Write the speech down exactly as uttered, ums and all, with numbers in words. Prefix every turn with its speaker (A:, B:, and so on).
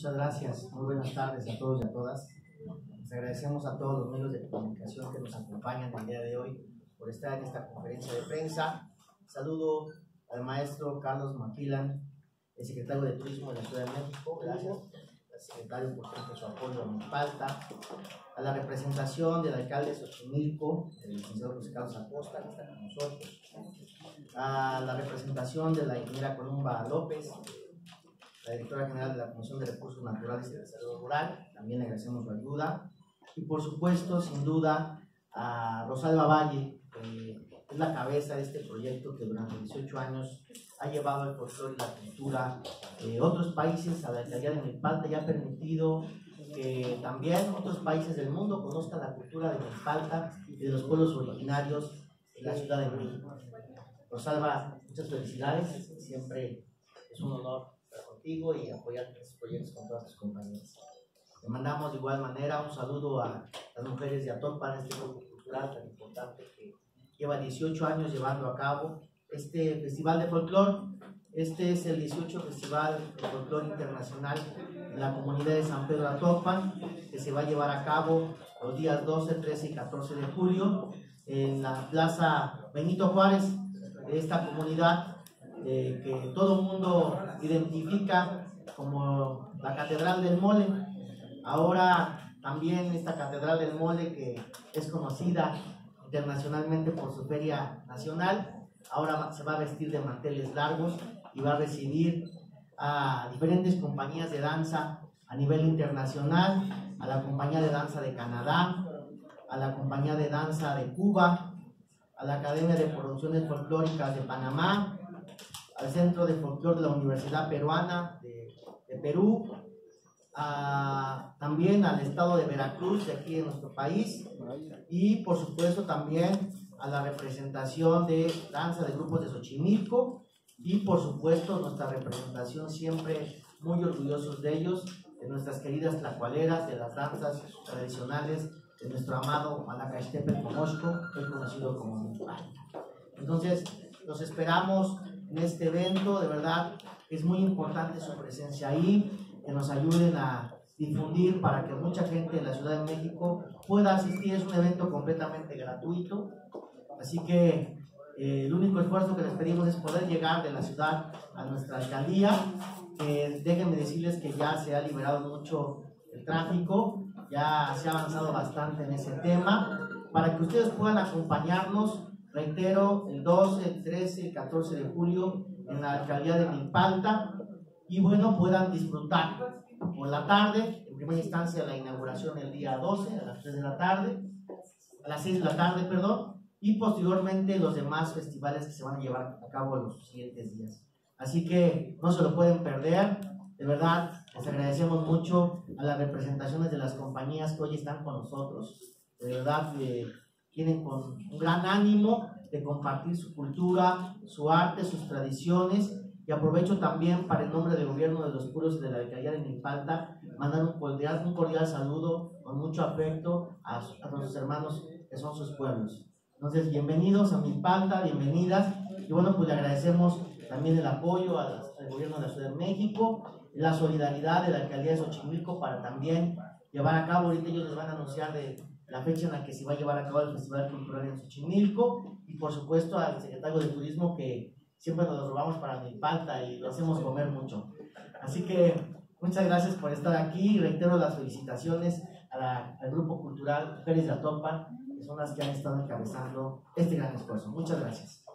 A: Muchas gracias, muy buenas tardes a todos y a todas. Les agradecemos a todos los medios de comunicación que nos acompañan el día de hoy por estar en esta conferencia de prensa. Saludo al maestro Carlos Maquilan, el secretario de Turismo de la Ciudad de México. Gracias al secretario por siempre su apoyo a Milpalta, a la representación del alcalde de Xochimilco, el licenciado José Carlos Acosta, que está con nosotros, a la representación de la ingeniera Columba López, la directora general de la Comisión de Recursos Naturales y de Desarrollo Rural. También le agradecemos su ayuda, y por supuesto, sin duda, a Rosalba Valle, que es la cabeza de este proyecto que durante dieciocho años ha llevado el folclore y la cultura de otros países a la alcaldía de Milpalta y ha permitido que también otros países del mundo conozcan la cultura de Milpalta y de los pueblos originarios de la Ciudad de México. Rosalba, muchas felicidades, siempre es un honor estar contigo y apoyar estos proyectos con todas tus compañeras. Le mandamos de igual manera un saludo a las mujeres de Atopan, este grupo cultural tan importante que lleva dieciocho años llevando a cabo este festival de folclore. Este es el dieciocho Festival de Folclore Internacional en la comunidad de San Pedro Atopan, que se va a llevar a cabo los días doce, trece y catorce de julio en la Plaza Benito Juárez de esta comunidad, eh, que todo el mundo identifica como la Catedral del Mole. Ahora también esta Catedral del Mole, que es conocida internacionalmente por su feria nacional, ahora se va a vestir de manteles largos y va a recibir a diferentes compañías de danza a nivel internacional, a la compañía de danza de Canadá, a la compañía de danza de Cuba, a la Academia de Producciones Folclóricas de Panamá, al Centro de Folclore de la Universidad Peruana de, de Perú, a, también al estado de Veracruz, de aquí en nuestro país, y por supuesto también a la representación de danza de grupos de Xochimilco, y por supuesto nuestra representación, siempre muy orgullosos de ellos, de nuestras queridas tlacualeras, de las danzas tradicionales de nuestro amado Malacaxtepetl Comoxco, que es conocido como Milpalta. Entonces, los esperamos en este evento. De verdad es muy importante su presencia ahí, que nos ayuden a difundir para que mucha gente en la Ciudad de México pueda asistir. Es un evento completamente gratuito, así que eh, el único esfuerzo que les pedimos es poder llegar de la ciudad a nuestra alcaldía. Eh, déjenme decirles que ya se ha liberado mucho el tráfico, ya se ha avanzado bastante en ese tema, para que ustedes puedan acompañarnos, reitero, el doce, el trece, el catorce de julio en la alcaldía de Milpalta, y bueno, puedan disfrutar por la tarde, en primera instancia la inauguración el día doce a las tres de la tarde, a las seis de la tarde, perdón, y posteriormente los demás festivales que se van a llevar a cabo en los siguientes días. Así que no se lo pueden perder. De verdad, les agradecemos mucho a las representaciones de las compañías que hoy están con nosotros. De verdad, eh, tienen con un gran ánimo de compartir su cultura, su arte, sus tradiciones. Y aprovecho también, para el nombre del gobierno de los pueblos y de la alcaldía de Milpalta, mandar un cordial, un cordial saludo con mucho afecto a, a nuestros hermanos que son sus pueblos. Entonces, bienvenidos a Milpalta, bienvenidas. Y bueno, pues le agradecemos también el apoyo a las, al gobierno de la Ciudad de México, la solidaridad de la alcaldía de Xochimilco para también llevar a cabo. Ahorita ellos les van a anunciar de la fecha en la que se va a llevar a cabo el Festival Cultural en Xochimilco, y por supuesto al secretario de Turismo, que siempre nos lo robamos para Milpalta y lo hacemos comer mucho. Así que muchas gracias por estar aquí, y reitero las felicitaciones a la, al Grupo Cultural Mujeres de Atopan, que son las que han estado encabezando este gran esfuerzo. Muchas gracias.